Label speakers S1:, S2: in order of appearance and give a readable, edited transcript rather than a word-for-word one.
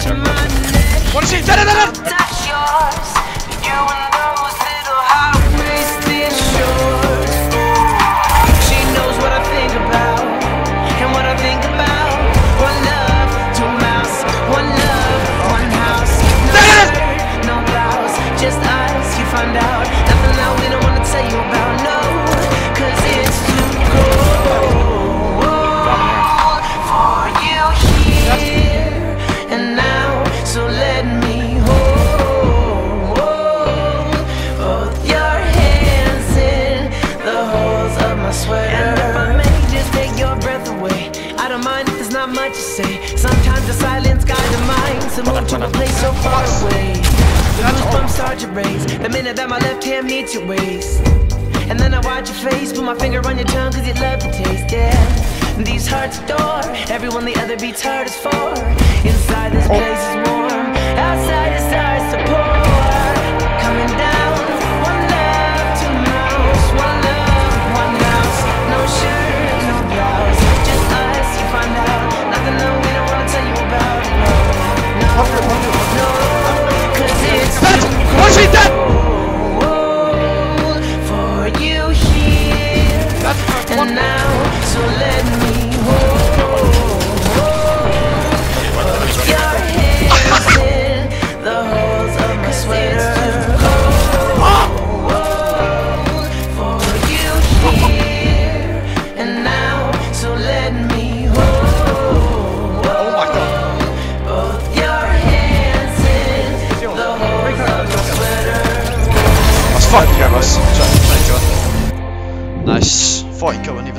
S1: touching my neck.
S2: What is he? Touch
S1: yours. You and those little high-waisted shorts. She knows what I think about, and what I think about. One love, two mouths. One love, one house. No shirt, no blouse, just us. You find out nothing that we don't wanna tell you about. No, 'cause it's too cold for you here and now. So let me hold both your hands in the holes of my sweater. And if I may just take your breath away, I don't mind if there's not much to say. Sometimes the silence guides the mind to move to a place so far away. The goosebumps start to raise the minute that my left hand meets your waist. And then I watch your face, put my finger on your tongue 'cause you love the taste, yeah. These hearts adore everyone the other beats hard is for. Inside this place is warm, outside the stars to pour. Coming down, one love, two mouths. One love, one house. No shirt, no blouse, just us. You find out nothing that we don't wanna tell you about. No, no, 'cause it's
S2: What's he done?
S1: for you here and now. So let me hold your hands in the holes of my sweater. For you here and now. So let me hold both your hands in the holes of my sweater.
S2: Let's fucking go, boys. Nice. Fight going